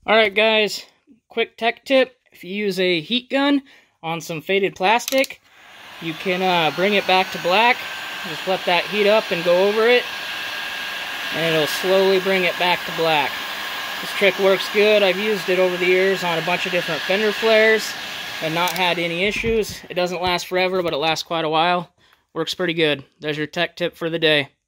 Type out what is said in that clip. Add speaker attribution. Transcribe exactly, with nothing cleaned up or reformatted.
Speaker 1: Alright guys, quick tech tip. If you use a heat gun on some faded plastic, you can uh, bring it back to black. Just let that heat up and go over it, and it'll slowly bring it back to black. This trick works good. I've used it over the years on a bunch of different fender flares and not had any issues. It doesn't last forever, but it lasts quite a while. Works pretty good. There's your tech tip for the day.